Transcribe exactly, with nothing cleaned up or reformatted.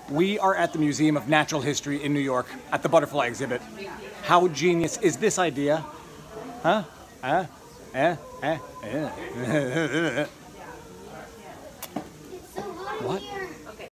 We are at the Museum of Natural History in New York at the butterfly exhibit. How genius is this idea? Huh? Huh? Eh? Eh? Eh? It's so hot What? here.